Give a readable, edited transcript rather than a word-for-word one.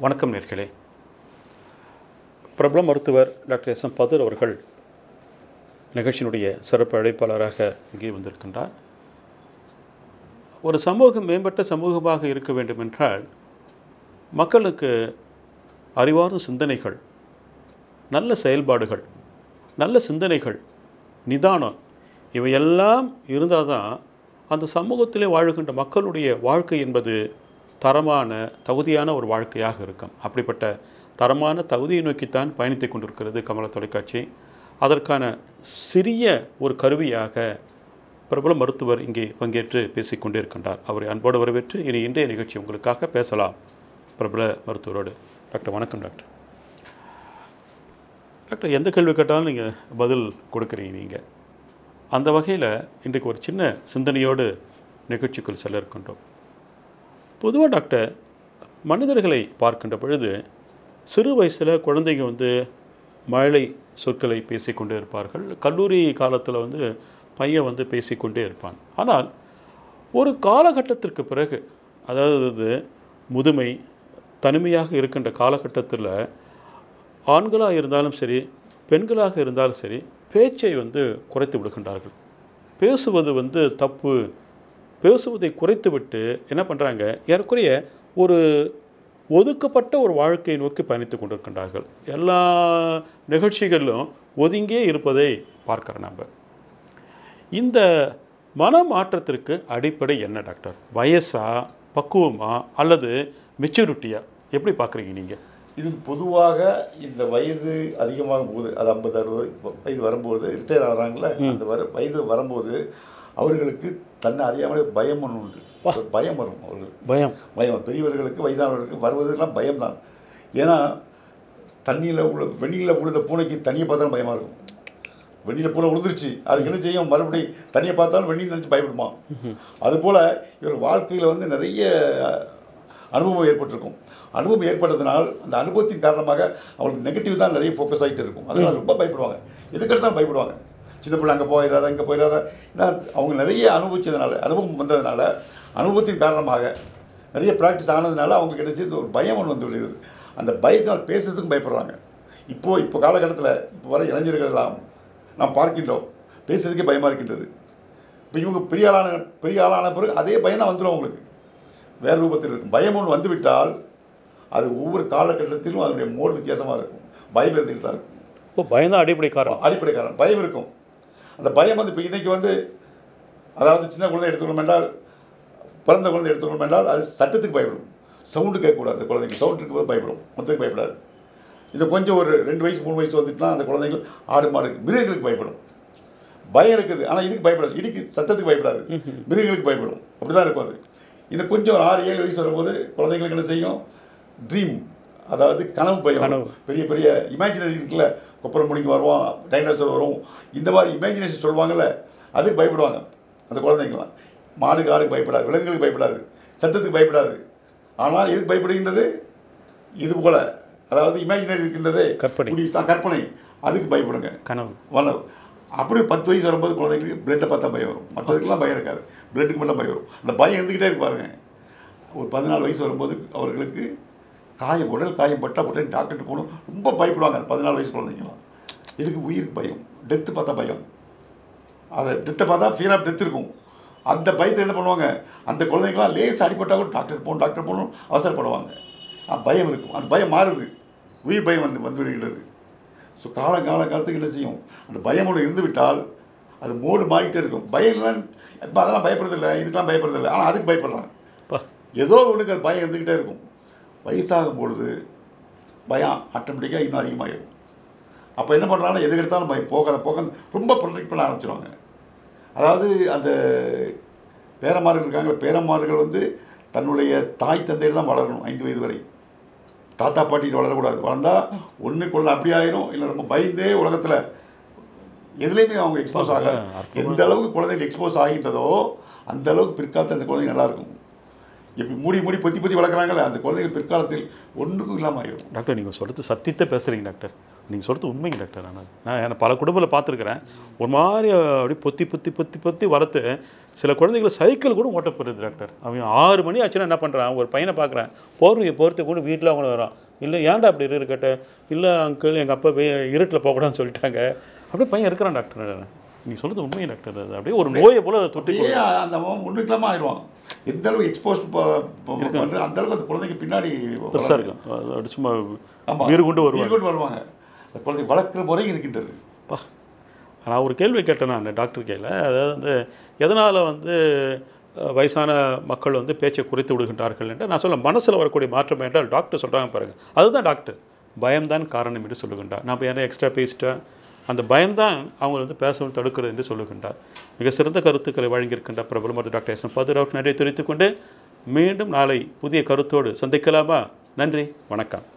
வணக்கம் நேர்களே. பிரபல மருத்துவர் டாக்டர்.S.M.Badhur அவர்கள் நிகழ்ச்சியினுடைய சிறப்பு அழைப்பாளராக இங்கே வந்திருக்கின்றார். ஒரு சமூகம் மேம்பட்ட சமூகமாக இருக்க வேண்டும் என்றால் மக்களுக்கு அறிவார்ந்த சிந்தனைகள், நல்ல செயல்பாடுகள், நல்ல சிந்தனைகள், நிதானம் இவையெல்லாம் இருந்தால் தான் அந்த சமூகத்திலே வாழுகின்ற மக்களுடைய வாழ்க்கை என்பது தரமான தகுதியான ஒரு வாழ்க்கையாக இருக்கும். அப்படிப்பட்ட தரமான தகுதியை நோக்கித்தான் பயணித்து கொண்டிருக்கிறது கமல தொலைக்காட்சி. அதற்கான சிறிய ஒரு கருவியாக பிரபல மருத்துவர் இங்கே பங்கேற்று பேசிக்கொண்டே இருக்கின்றார். அவரை அன்போடு வரவேற்று இன்றைய நிகழ்ச்சி உங்களுக்காக பேசலாம் பிரபல மருத்துவரோடு. டாக்டர் வணக்கம். டாக்டர் எந்த கேள்வி கேட்டாலும் நீங்கள் பதில் கொடுக்குறீங்க. நீங்கள் அந்த வகையில் இன்றைக்கு ஒரு சின்ன சிந்தனையோடு நிகழ்ச்சிக்குள் செல்ல இருக்கின்றோம். பொதுவாக டாக்டர், மனிதர்களை பார்க்கின்ற பொழுது சிறு வயசில் குழந்தைங்க மழலை சொற்களை பேசிக்கொண்டே இருப்பார்கள். கல்லூரி காலத்தில் பையன் பேசிக்கொண்டே இருப்பான். ஆனால் ஒரு காலகட்டத்திற்கு பிறகு, அதாவது முதுமை தனிமையாக இருக்கின்ற காலகட்டத்தில் ஆண்களாக இருந்தாலும் சரி, பெண்களாக இருந்தாலும் சரி, பேச்சை குறைத்து விடுகின்றார்கள். பேசுவது தப்பு. பேசுவதை குறைத்துவிட்டு என்ன பண்ணுறாங்க, ஏறக்குறைய ஒரு ஒதுக்கப்பட்ட ஒரு வாழ்க்கையை நோக்கி பயணித்து கொண்டிருக்கின்றார்கள். எல்லா நிகழ்ச்சிகளிலும் ஒதுங்கியே இருப்பதை பார்க்குறோம் நம்ம. இந்த மனமாற்றத்திற்கு அடிப்படை என்ன டாக்டர்? வயசா, பக்குவமா, அல்லது மெச்சூரிட்டியா? எப்படி பார்க்குறீங்க நீங்கள்? இது பொதுவாக இந்த வயது அதிகமாகும் போது, அது 50-60 வயது வரும்போது ரிட்டையர் ஆகிறாங்களே, அந்த வயது வரும்போது அவர்களுக்கு தன்னை அறியாமலே பயம் ஒன்று உண்டு. பயம் வரும் அவர்களுக்கு. பயம் பெரியவர்களுக்கு, வயதானவர்களுக்கு வருவதெல்லாம் பயம்தான். ஏன்னா வெந்நீரில் விழுந்த பூனைக்கு தண்ணியை பார்த்தாலும் பயமாக இருக்கும். வெந்நீரில் பூனை விழுந்துருச்சு, அதுக்கு என்ன செய்யும்? மறுபடியும் தண்ணியை பார்த்தாலும் வெந்நீர் நினச்சி பயப்படுமா? அதுபோல் இவர் வாழ்க்கையில் நிறைய அனுபவம் ஏற்பட்டிருக்கும். அனுபவம் ஏற்பட்டதுனால் அந்த அனுபவத்தின் காரணமாக அவங்களுக்கு நெகட்டிவ் தான் நிறைய ஃபோக்கஸ் ஆகிட்டு இருக்கும். அதனால் ரொம்ப பயப்படுவாங்க. எதுக்கெடுத்து தான் பயப்படுவாங்க. சின்ன பிள்ளை அங்கே போயிடாத, இங்கே போயிடாத. ஏன்னா அவங்க நிறைய அனுபவித்ததுனால, அனுபவம் வந்ததுனால, அனுபவத்தின் காரணமாக நிறைய ப்ராக்டிஸ் ஆனதுனால அவங்க கிடைச்சி ஒரு பயம் ஒன்று விடுகிறது. அந்த பயத்தினால் பேசுறதுக்கும் பயப்படுறாங்க. இப்போ காலகட்டத்தில் இப்போ வர இளைஞர்கள் எல்லாம் நாம் பார்க்கின்றோம், பேசுறதுக்கே பயமாக இருக்கின்றது. இப்போ இவங்க பெரிய ஆளான பிறகு அதே பயம் தான் வந்துடும் அவங்களுக்கு. வேறு ரூபத்தில் இருக்கும். பயம் ஒன்று வந்துவிட்டால் அது ஒவ்வொரு காலகட்டத்திலும் அதனுடைய மோடு வித்தியாசமாக இருக்கும். பயம் இருந்துகிட்டு தான் இருக்கும். இப்போ பயம் தான் அடிப்படை காரணம். பயம் இருக்கும். அந்த பயம் இப்போ இன்றைக்கி அதாவது சின்ன குழந்தை எடுத்துக்கணும் என்றால், பிறந்த குழந்தை எடுத்துக்கணும் என்றால் அது சத்தத்துக்கு பயப்படும். சவுண்டு கேட்கக்கூடாது. அந்த குழந்தைக்கு சவுண்ட் இருக்கும்போது பயப்படும், மொத்தத்துக்கு பயப்படாது. இது கொஞ்சம் ஒரு 2 வயசு 3 வயசு வந்துட்டுனா அந்த குழந்தைகள் ஆடு மாடு மிருகங்களுக்கு பயப்படும். பயம் இருக்குது, ஆனால் இதுக்கு பயப்படாது. இடிக்கு சத்தத்துக்கு பயப்படாது, மிருகங்களுக்கு பயப்படும். அப்படி தான் இருக்கும். அது இன்னும் கொஞ்சம் ஒரு 6-7 வயசு வரும்போது குழந்தைங்களுக்கு என்ன செய்யும்? ட்ரீம், அதாவது கனவு பயம். பெரிய பெரிய இமேஜினரி இருக்குல்ல, கொப்பரம் முடிங்க வருவோம், டைனோசர் வரும், இந்த மாதிரி இமேஜினேஷன் சொல்லுவாங்கள்ல, அதுக்கு பயப்படுவாங்க அந்த குழந்தைங்களாம். மாடு காடுக்கு பயப்படாது, விலங்குகளுக்கு பயப்படாது, சத்தத்துக்கு பயப்படாது. ஆனால் எதுக்கு பயப்படுகின்றது? இது போல், அதாவது இமேஜினரி இருக்கின்றதே, கற்பனை, அதுக்கு பயப்படுங்க. கனவு. அப்படி 10 வயசு வரும்போது குழந்தைங்களுக்கு பிளட்டை பார்த்தா பயம் வரும். மற்றதுக்கெல்லாம் பயம் இருக்காது, பிளட்டுக்கு மட்டும் பயம் வரும். அந்த பயம் இருந்துக்கிட்டே இருப்பாருங்க. ஒரு 14 வயசு வரும்போது அவர்களுக்கு உடல் காயம் பட்டால் உடனே டாக்டர்கிட்ட போகணும், ரொம்ப பயப்படுவாங்க. அந்த 14 வயசு குழந்தைங்களாம். இதுக்கு உயிருக்கு பயம், டெத்து பார்த்தா பயம். அதை டெத்தை பார்த்தா ஃபியர் ஆஃப் டெத் இருக்கும். அந்த பயத்தில் என்ன பண்ணுவாங்க? அந்த குழந்தைங்களாம் லேஸ் அடிப்பட்டால் கூட டாக்டர் போகணும் அவசரப்படுவாங்க. பயம் இருக்கும். அந்த பயம் மாறுது, உயிர் பயம் வந்து விடுகிறது. ஸோ காலத்துக்கு என்ன செய்யும்? அந்த பயம் ஒன்று இருந்து விட்டால் அது மோடு மாறிக்கிட்டே இருக்கும். பயம்லாம் இப்போ அதெல்லாம் பயப்படுறதில்லை, இதுக்கெல்லாம் பயப்படுறதில்லை. ஆனால் அதுக்கு பயப்படுறாங்க. ஏதோ ஒன்றுக்கு அது பயம் இருந்துக்கிட்டே இருக்கும். வயசாகும் பொழுது பயம் ஆட்டோமேட்டிக்காக இன்னும் அதிகமாகிடும். அப்போ என்ன பண்ணுறாங்கன்னா, எதுக்கு எடுத்தாலும் பயம் போகாத ரொம்ப ப்ரொடெக்ட் பண்ண ஆரம்பிச்சிடுவாங்க. அதாவது அந்த பேரமார்கள் இருக்காங்க, பேரமார்கள் தன்னுடைய தாய் தந்தையில் தான் வளரணும் 5 வயது வரை. தாத்தா பாட்டிகிட்ட வளரக்கூடாது. வளர்ந்தால் ஒன்று குழந்தை அப்படி ஆயிரும், இல்லை ரொம்ப பயந்தே உலகத்தில் எதுலேயுமே அவங்க எக்ஸ்போஸ் ஆகாது. எந்த அளவுக்கு குழந்தைகள் எக்ஸ்போஸ் ஆகின்றதோ அந்த அளவுக்கு பிற்காலத்தில் அந்த குழந்தைங்க நல்லாயிருக்கும். இப்படி மூடி பொத்தி வளர்க்குறாங்கல்ல, அந்த குழந்தைகள் பிற்காலத்தில் ஒன்றுக்கும் இல்லாமல் ஆயிடும். டாக்டர், நீங்கள் சொல்கிறது சத்தியத்தை பேசுகிறீங்க டாக்டர். நீங்கள் சொல்கிறது உண்மைங்க டாக்டர். நான் பல குடும்பத்தில் பார்த்துருக்குறேன். ஒரு மாதிரி அப்படியே பொத்தி பொத்தி பொத்தி பொத்தி வளர்த்து சில குழந்தைகளை சைக்கிள் கூட ஓட்டப்படுது டாக்டர். அவன் 6 மணி ஆச்சுன்னா என்ன பண்ணுறான், ஒரு பையனை பார்க்குறேன், போர்வையை போர்த்து கூட வீட்டில் அவங்க வரான். இல்லை ஏன்டா அப்படி இருக்கட்ட, இல்லை அங்கிள் எங்கள் அப்பா இருட்டில் போகக்கூடாதுன்னு சொல்லிட்டாங்க. அப்படியே பையன் இருக்கிறான் டாக்டர். நீங்கள் சொல்கிறது உண்மைங்க டாக்டர். அது அப்படியே ஒரு நோயை போல் தொட்டி அந்த முன்னுக்கலாமா ஆயிடுவான். எந்த அளவுக்கு எக்ஸ்போஸ் பண்ணுற அந்த அளவுக்கு அந்த குழந்தைக்கு பின்னாடி பெருசாக இருக்கும். அது சும்மா வீடு கொண்டு வருவாங்க. அந்த குழந்தை வளர்க்குற முறை இருக்கின்றது. நான் ஒரு கேள்வி கேட்டேன் நான் டாக்டர் கையில். அதாவது எதனால் வயசான மக்கள் பேச்சை குறைத்து விடுகின்றார்கள் என்று நான் சொல்ல, மனசில் வரக்கூடிய மாற்றம் என்றால் டாக்டர் சொல்கிறாங்க பாருங்கள், அதுதான் டாக்டர் பயம்தான் காரணம் என்று சொல்லுகின்றார். நான் இப்போ யாரும் எக்ஸ்ட்ரா பேசிட்டேன், அந்த பயம்தான் அவங்க பேசவும் தடுக்கிறது என்று சொல்லுகின்றார். மிக சிறந்த கருத்துக்களை வழங்கியிருக்கின்ற பிரபல மருத்துவர் டாக்டர் S.M.Badhur அவருக்கு நன்றி தெரிவித்துக்கொண்டு மீண்டும் நாளை புதிய கருத்தோடு சந்திக்கலாமா? நன்றி, வணக்கம்.